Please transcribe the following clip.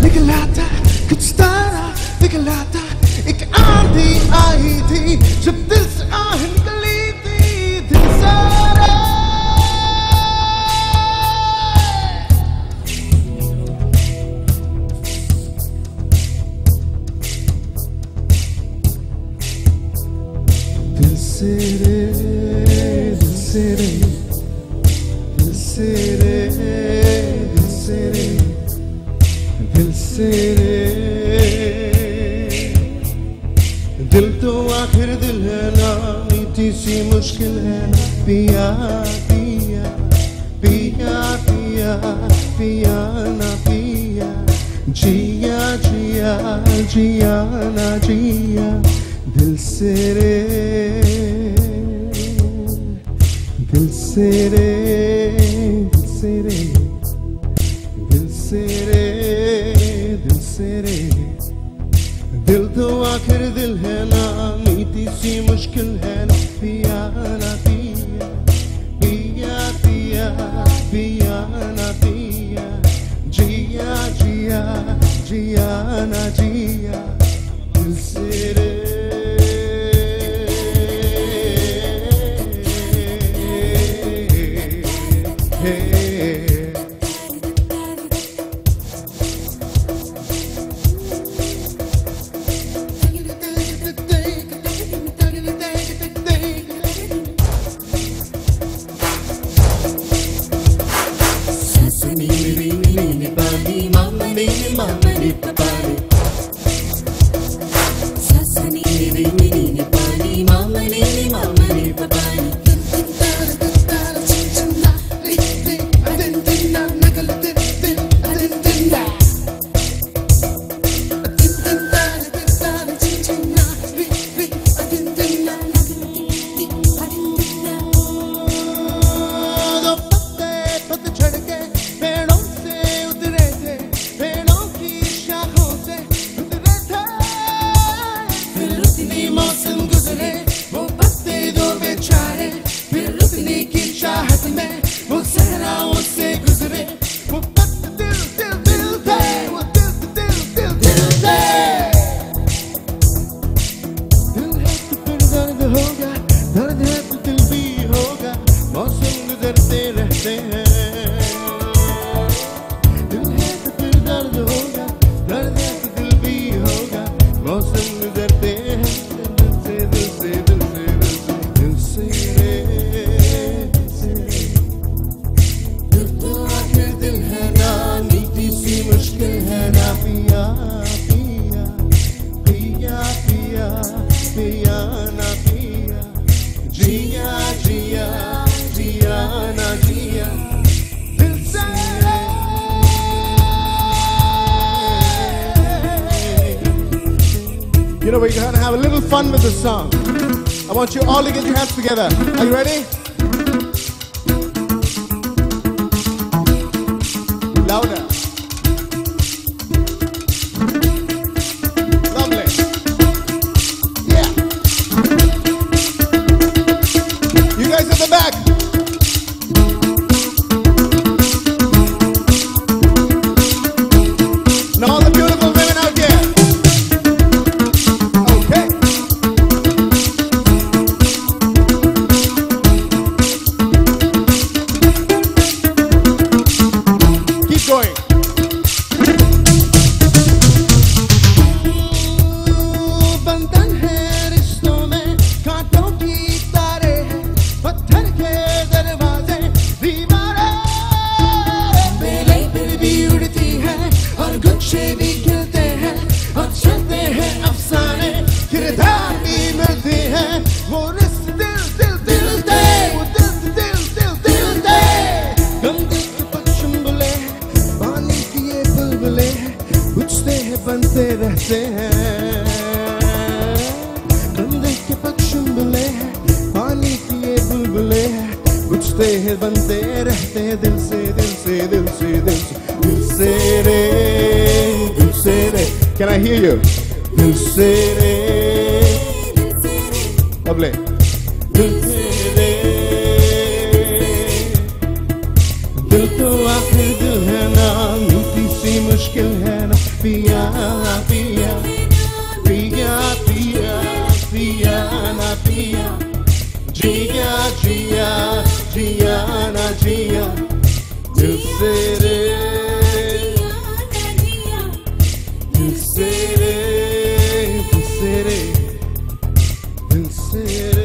दिखलाता कुछ तारा दिखलाता, एक आंधी आई थी जब दिल से आह निकली थी। दिल से रे, दिल से रे, दिल से रे, दिल से रे, दिल से रे, दिल से रे। दिल तो आखिर दिल है ना, मीठी सी मुश्किल है ना। पिया पिया पिया पिया पिया ना पिया, जिया जिया जिया ना जिया। दिल से रे, दिल से रे, दिल से रे, दिल से रे, दिल से रे। दिल तो आखिर दिल है ना, मीठी सी मुश्किल है ना। पिया ना पिया पिया पिया पिया ना पिया, जिया जिया जिया ना जिया। दिल से रे, you know, we're going to have a little fun with this song. I want you all to get your hands together. Are you ready? Louder. Lovely. Yeah. You guys at the back. And all the beautiful women out there. बनते रहते हैं, बंदे के पक्षुंबले हैं, पानी की ये बुलबुले हैं, बुझते हैं बनते रहते हैं। दिल से दिल से दिल से दिल से दिल से रे, दिल से रे। Can I hear you? दिल से रे, lovely. दिल से रे, दिल तो आखिर दिल है ना, मीठी सी मुश्किल है ना। पिया पिया पिया पिया पिया ना पिया जिया जिया जिया ना जिया दिल से रे दिल से रे दिल से रे दिल से रे